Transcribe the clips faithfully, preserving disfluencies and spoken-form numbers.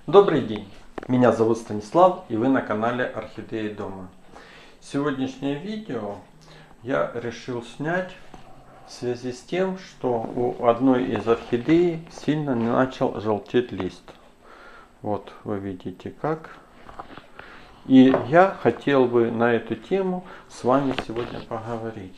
Добрый день, меня зовут Станислав, и вы на канале Орхидеи дома. Сегодняшнее видео я решил снять в связи с тем, что у одной из орхидей сильно начал желтеть лист. Вот вы видите как. И я хотел бы на эту тему с вами сегодня поговорить.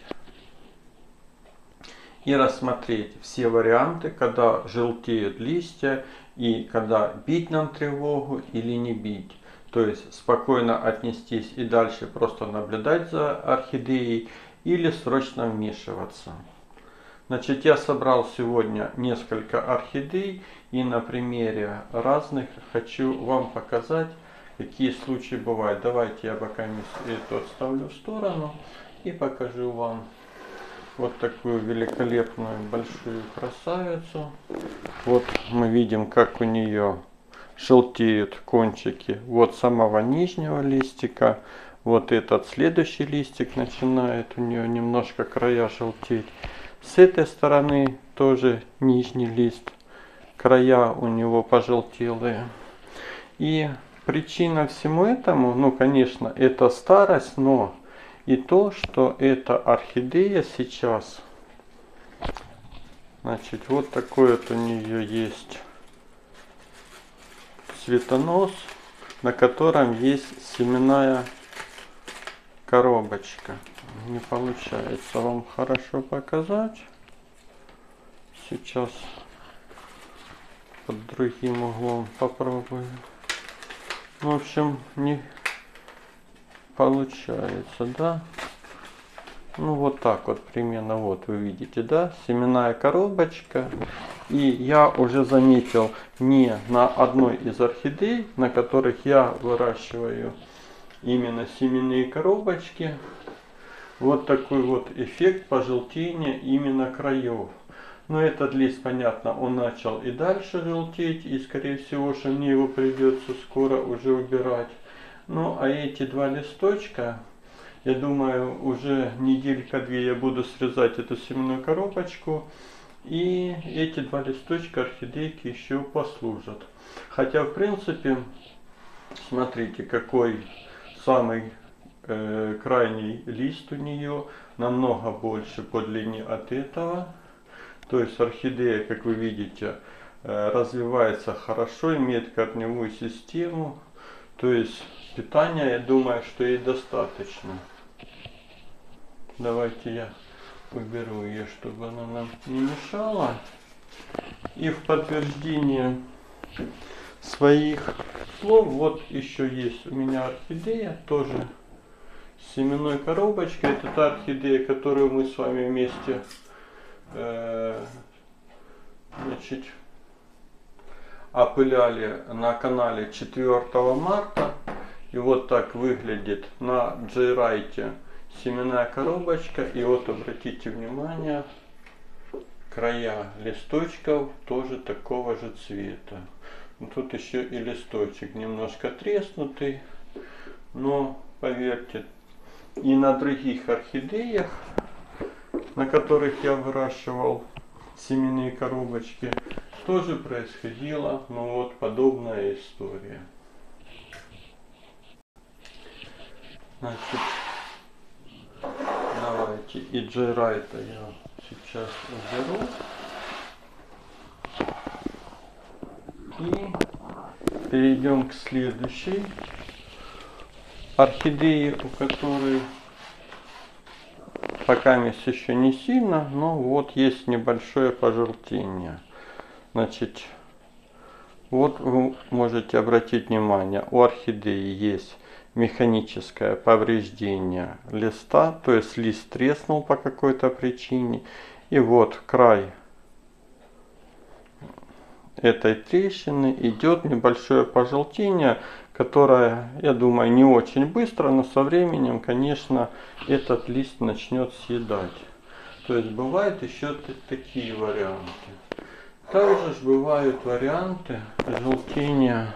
И рассмотреть все варианты, когда желтеют листья, и когда бить нам тревогу или не бить. То есть спокойно отнестись и дальше просто наблюдать за орхидеей или срочно вмешиваться. Значит, я собрал сегодня несколько орхидей и на примере разных хочу вам показать, какие случаи бывают. Давайте я пока это отставлю в сторону и покажу вам вот такую великолепную большую красавицу. Вот мы видим, как у нее желтеют кончики вот самого нижнего листика. Вот этот следующий листик начинает у нее немножко края желтеть. С этой стороны тоже нижний лист, края у него пожелтелые. И причина всему этому, ну конечно, это старость, но и то, что эта орхидея сейчас, значит, вот такой вот у нее есть цветонос, на котором есть семенная коробочка. Не получается вам хорошо показать. Сейчас под другим углом попробую. В общем, не получается, да? Ну вот так вот примерно, вот вы видите, да, семенная коробочка. И я уже заметил не на одной из орхидей, на которых я выращиваю именно семенные коробочки, вот такой вот эффект пожелтения именно краев. Но этот лист, понятно, он начал и дальше желтеть, и скорее всего, что мне его придется скоро уже убирать. Ну а эти два листочка, я думаю, уже неделька-две я буду срезать эту семенную коробочку. И эти два листочка орхидейки еще послужат. Хотя, в принципе, смотрите, какой самый э, крайний лист у нее. Намного больше по длине от этого. То есть орхидея, как вы видите, э, развивается хорошо, имеет корневую систему. То есть питания, я думаю, что ей достаточно. Давайте я уберу ее, чтобы она нам не мешала. И в подтверждение своих слов, вот еще есть у меня орхидея, тоже с семенной коробочкой. Это та орхидея, которую мы с вами вместе э, значит, опыляли на канале четвёртого марта. И вот так выглядит на Джейрайте семенная коробочка. И вот обратите внимание, края листочков тоже такого же цвета. Тут еще и листочек немножко треснутый. Но поверьте, и на других орхидеях, на которых я выращивал семенные коробочки, тоже происходила, ну вот, подобная история. Значит, давайте и Джейрайта я сейчас уберу. И перейдем к следующей орхидее, у которой пока еще не сильно, но вот есть небольшое пожелтение. Значит, вот вы можете обратить внимание, у орхидеи есть механическое повреждение листа, то есть лист треснул по какой-то причине. И вот край этой трещины идет небольшое пожелтение, которое, я думаю, не очень быстро, но со временем, конечно, этот лист начнет съедать. То есть бывают еще такие варианты. Также бывают варианты желтения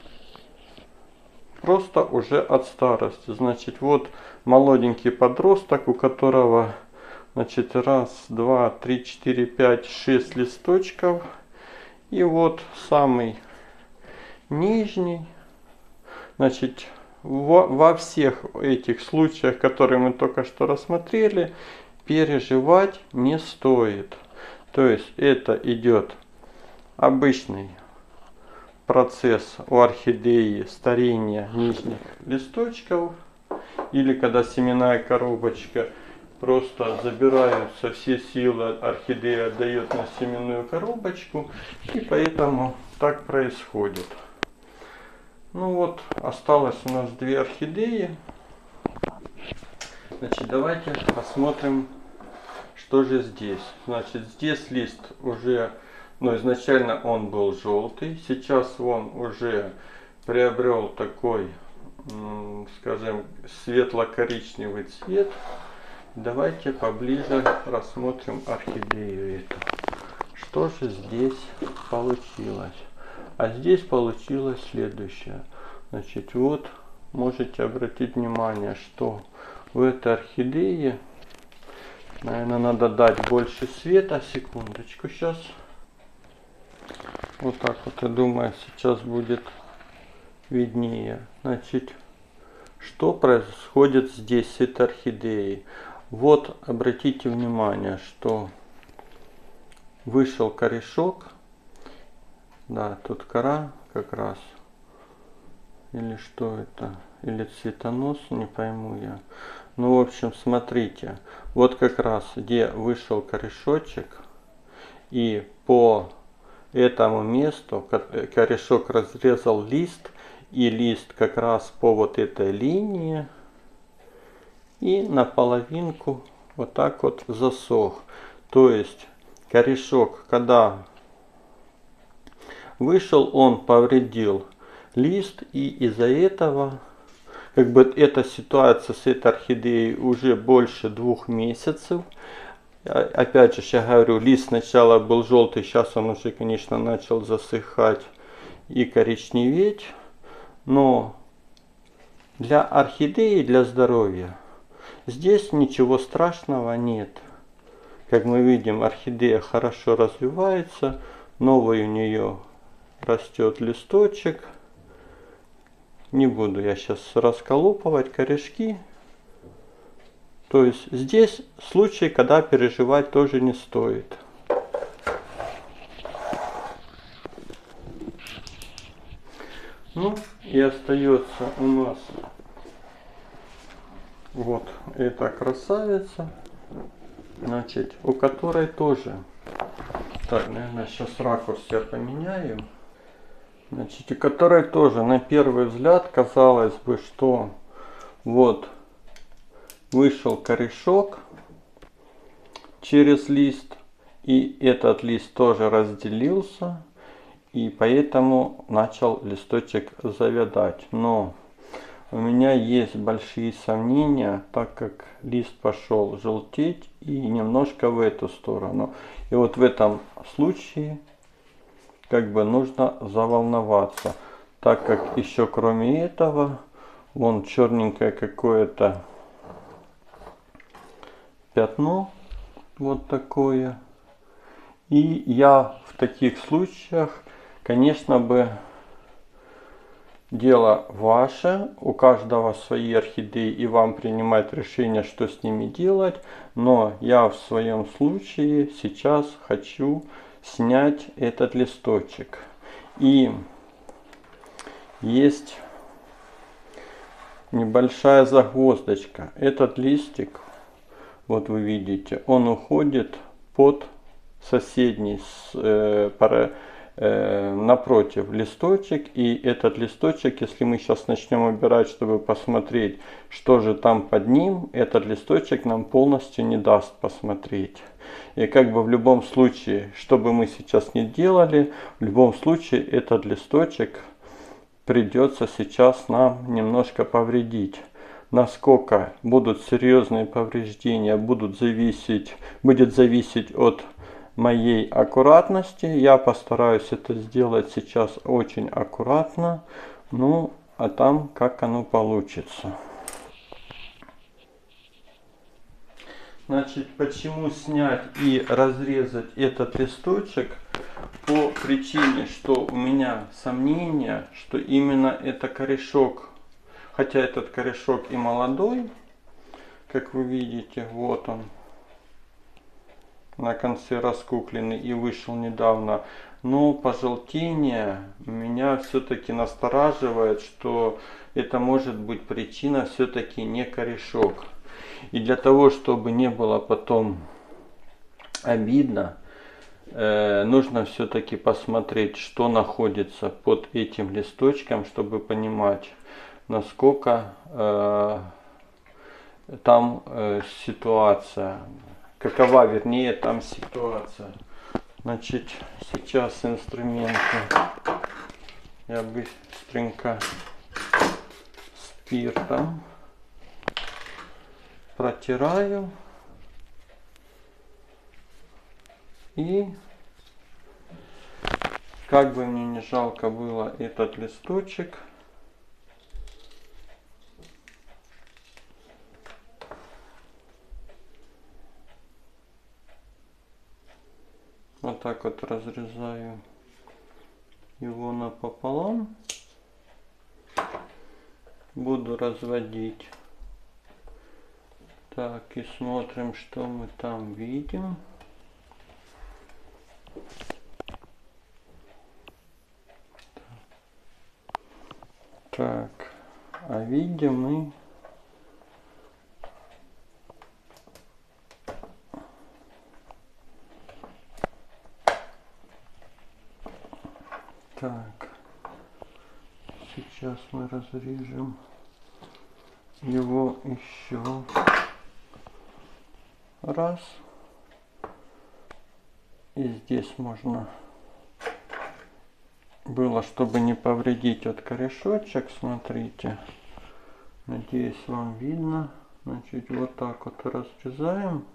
просто уже от старости. Значит, вот молоденький подросток, у которого, значит, раз, два, три, четыре, пять, шесть листочков. И вот самый нижний. Значит, во, во всех этих случаях, которые мы только что рассмотрели, переживать не стоит. То есть это идет обычный процесс у орхидеи старения нижних листочков, или когда семенная коробочка просто забираются все силы, орхидея отдает на семенную коробочку, и поэтому так происходит. Ну вот, осталось у нас две орхидеи. Значит, давайте посмотрим, что же здесь. Значит, здесь лист уже, ну, изначально он был желтый, сейчас он уже приобрел такой, скажем, светло-коричневый цвет. Давайте поближе рассмотрим орхидею эту. Что же здесь получилось? А здесь получилось следующее. Значит, вот можете обратить внимание, что в этой орхидее, наверное, надо дать больше света. Секундочку, сейчас. Вот так вот, я думаю, сейчас будет виднее. Значит, что происходит здесь с этой орхидеей? Вот, обратите внимание, что вышел корешок. Да, тут кора как раз. Или что это? Или цветонос, не пойму я. Ну, в общем, смотрите. Вот как раз, где вышел корешочек. И по этому месту корешок разрезал лист. И лист как раз по вот этой линии. И наполовинку вот так вот засох. То есть корешок, когда вышел, он повредил лист, и из-за этого, как бы, эта ситуация с этой орхидеей уже больше двух месяцев. Опять же, я говорю, лист сначала был желтый, сейчас он уже, конечно, начал засыхать и коричневеть. Но для орхидеи, для здоровья, здесь ничего страшного нет. Как мы видим, орхидея хорошо развивается, новый у нее растет листочек. Не буду я сейчас расколупывать корешки. То есть здесь случай, когда переживать тоже не стоит. Ну и остается у нас вот эта красавица. Значит, у которой тоже... Так, наверное, сейчас ракурс я поменяю. Значит, у которой тоже на первый взгляд казалось бы, что вот вышел корешок через лист, и этот лист тоже разделился, и поэтому начал листочек завядать. Но у меня есть большие сомнения, так как лист пошел желтеть и немножко в эту сторону. И вот в этом случае как бы нужно заволноваться, так как еще кроме этого вон черненькое какое-то пятно вот такое. И я в таких случаях, конечно бы, дело ваше, у каждого свои орхидеи, и вам принимать решение, что с ними делать. Но я в своем случае сейчас хочу снять этот листочек. И есть небольшая загвоздочка. Этот листик, вот вы видите, он уходит под соседний э, пара, э, напротив листочек. И этот листочек, если мы сейчас начнем убирать, чтобы посмотреть, что же там под ним, этот листочек нам полностью не даст посмотреть. И как бы в любом случае, что бы мы сейчас ни делали, в любом случае этот листочек придется сейчас нам немножко повредить. Насколько будут серьезные повреждения, будут зависеть, будет зависеть от моей аккуратности. Я постараюсь это сделать сейчас очень аккуратно. Ну, а там как оно получится. Значит, почему снять и разрезать этот листочек? по причине, что у меня сомнения, что именно это корешок, хотя этот корешок и молодой, как вы видите, вот он, на конце раскукленный и вышел недавно, но пожелтение меня все-таки настораживает, что это может быть причина все-таки не корешок. И для того, чтобы не было потом обидно, э, нужно все-таки посмотреть, что находится под этим листочком, чтобы понимать, насколько э, там э, ситуация, какова, вернее, там ситуация. Значит, сейчас инструменты я быстренько спиртом протираю и, как бы мне не жалко было этот листочек, вот так вот разрезаю его напополам, буду разводить. Так, и смотрим, что мы там видим. Так, а видим мы так, сейчас мы разрежем его еще раз. И здесь можно было, чтобы не повредить вот корешочек, смотрите, надеюсь, вам видно. Значит, вот так вот разрезаем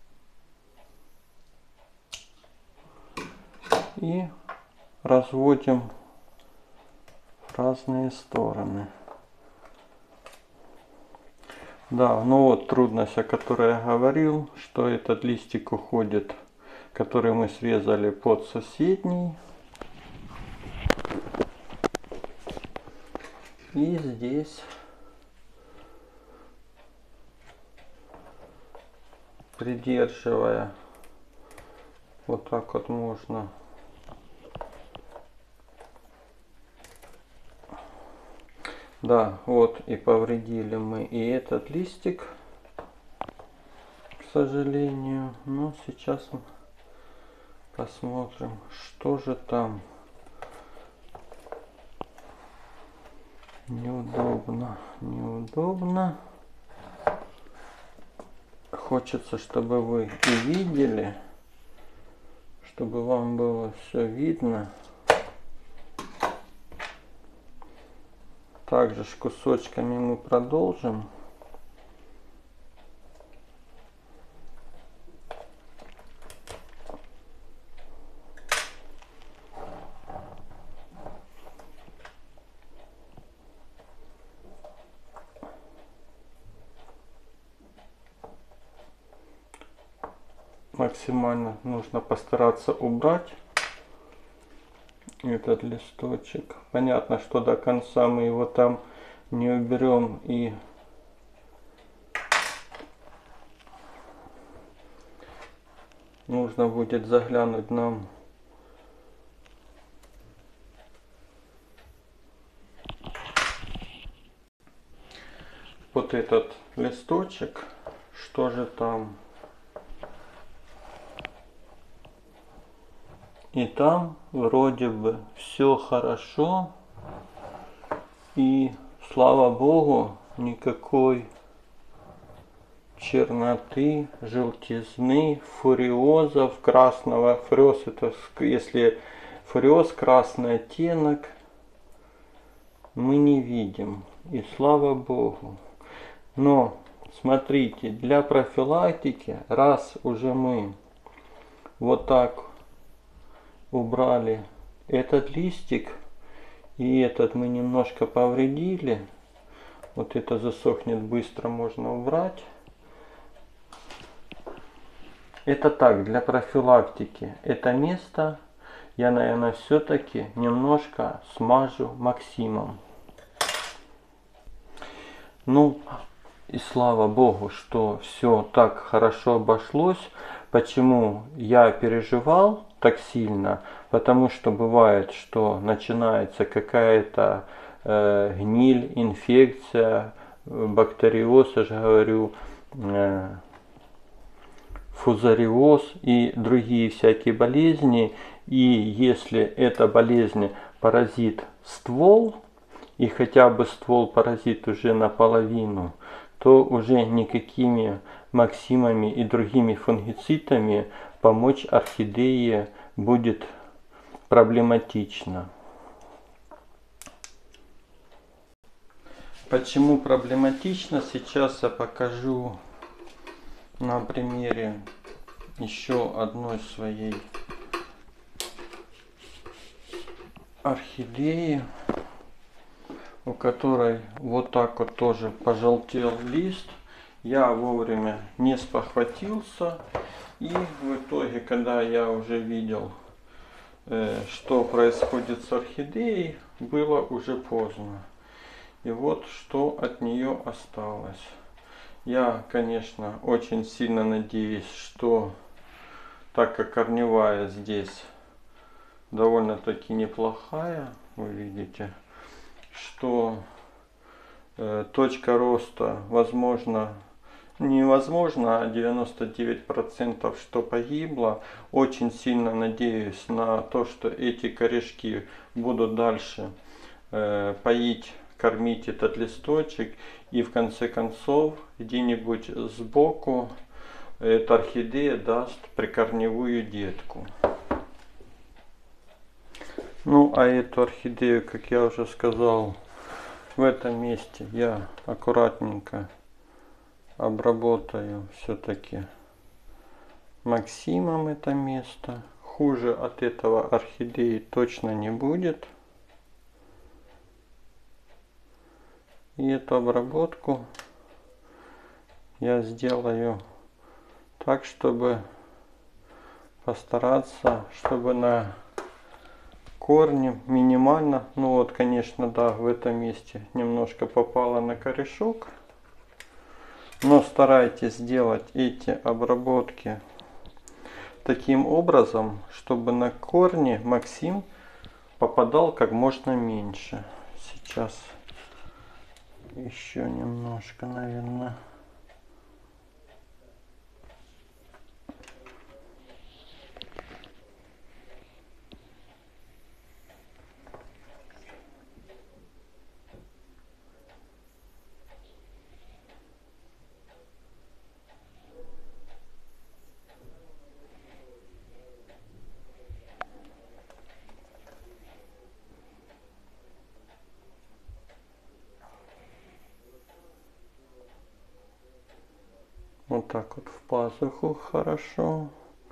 и разводим в разные стороны. Да, ну вот трудность, о которой я говорил, что этот листик уходит, который мы срезали, под соседний. И здесь придерживая, вот так вот можно Да, вот и повредили мы и этот листик, к сожалению. Но сейчас мы посмотрим, что же там. Неудобно, неудобно. Хочется, чтобы вы увидели, чтобы вам было все видно. Также с кусочками мы продолжим. Максимально нужно постараться убрать этот листочек. Понятно, что до конца мы его там не уберем, и нужно будет заглянуть нам вот этот листочек, что же там. И там вроде бы все хорошо, и слава богу, никакой черноты, желтизны, фуриозов, красного. Фуриоз — это если фуриоз, красный оттенок, мы не видим, и слава богу. Но смотрите, для профилактики, раз уже мы вот так убрали этот листик, и этот мы немножко повредили, вот это засохнет быстро, можно убрать. Это так, для профилактики. Это место я, наверное, все-таки немножко смажу Максимом. Ну, и слава богу, что все так хорошо обошлось. Почему я переживал так сильно? Потому что бывает, что начинается какая-то э, гниль, инфекция, бактериоз, я же говорю, э, фузариоз и другие всякие болезни. И если эта болезнь поразит ствол, и хотя бы ствол поразит уже наполовину, то уже никакими Максимами и другими фунгицидами помочь орхидее будет проблематично. Почему проблематично, сейчас я покажу на примере еще одной своей орхидеи, у которой вот так вот тоже пожелтел лист. Я вовремя не спохватился, и в итоге, когда я уже видел, э, что происходит с орхидеей, было уже поздно. И вот что от нее осталось. Я, конечно, очень сильно надеюсь, что, так как корневая здесь довольно-таки неплохая, вы видите, что э, точка роста, возможно, невозможно, а девяносто девять процентов что погибло. Очень сильно надеюсь на то, что эти корешки будут дальше э, поить, кормить этот листочек, и в конце концов где-нибудь сбоку эта орхидея даст прикорневую детку. Ну, а эту орхидею, как я уже сказал, в этом месте я аккуратненько обработаю все-таки Максимом это место. Хуже от этого орхидеи точно не будет. И эту обработку я сделаю так, чтобы постараться, чтобы на корне минимально, ну вот, конечно, да, в этом месте немножко попало на корешок, но старайтесь сделать эти обработки таким образом, чтобы на корне Максим попадал как можно меньше. Сейчас еще немножко, наверное. Вот так вот в пазуху хорошо.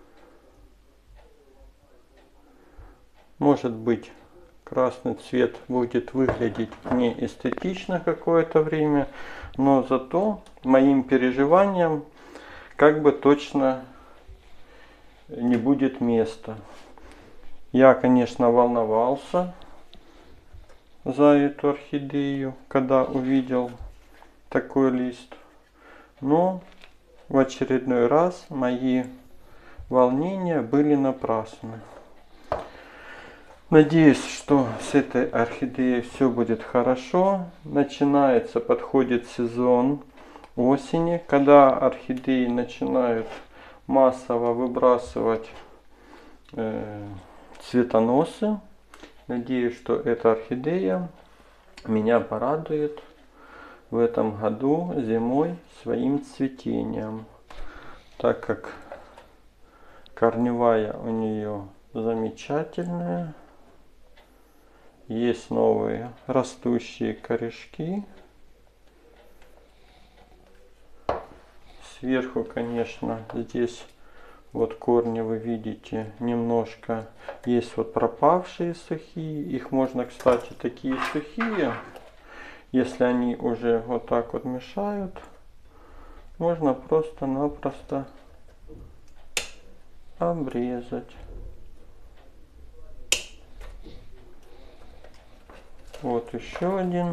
Может быть, красный цвет будет выглядеть не эстетично какое-то время, но зато моим переживаниям как бы точно не будет места. Я, конечно, волновался за эту орхидею, когда увидел такой лист, но в очередной раз мои волнения были напрасны. Надеюсь, что с этой орхидеей все будет хорошо. Начинается, подходит сезон осени, когда орхидеи начинают массово выбрасывать э, цветоносы. Надеюсь, что эта орхидея меня порадует в этом году зимой своим цветением, так как корневая у нее замечательная, есть новые растущие корешки. Сверху, конечно, здесь вот корни вы видите немножко есть вот пропавшие сухие, их можно, кстати, такие сухие, если они уже вот так вот мешают, можно просто-напросто обрезать. Вот еще один.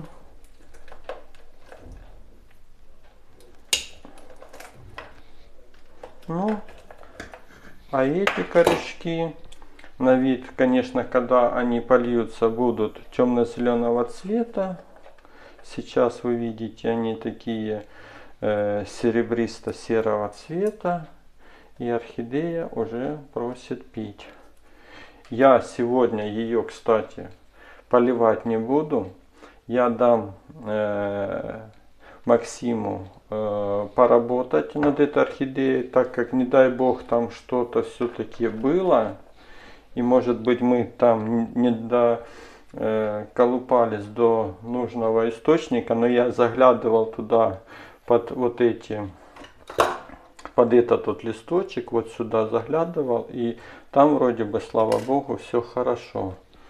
Ну, а эти корешки на вид, конечно, когда они польются, будут темно-зеленого цвета. Сейчас вы видите, они такие э, серебристо-серого цвета. И орхидея уже просит пить. Я сегодня ее, кстати, поливать не буду. Я дам э, Максиму э, поработать над этой орхидеей, так как, не дай бог, там что-то все-таки было. И может быть мы там не доколупались до нужного источника, но я заглядывал туда под вот эти, под этот вот листочек, вот сюда заглядывал, и там вроде бы, слава богу, все хорошо.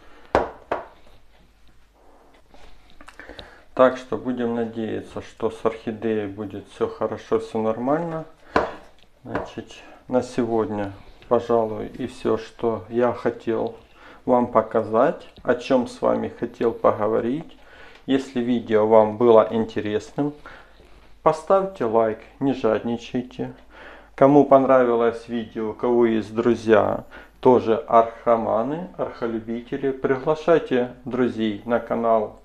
Так что будем надеяться, что с орхидеей будет все хорошо, все нормально. Значит, на сегодня, пожалуй, и все, что я хотел вам показать, о чем с вами хотел поговорить. Если видео вам было интересным, поставьте лайк, не жадничайте. Кому понравилось видео, у кого есть друзья, тоже архаманы, архолюбители, приглашайте друзей на канал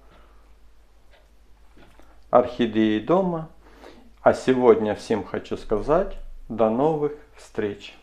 Орхидеи дома. А сегодня всем хочу сказать до новых встреч.